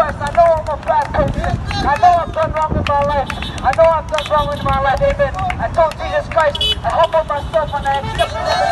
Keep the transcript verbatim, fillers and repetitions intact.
Christ, I know I'm a bad person. I know I've done wrong in my life. I know I've done wrong in my life. Amen. I told Jesus Christ, I humbled myself and I accepted him.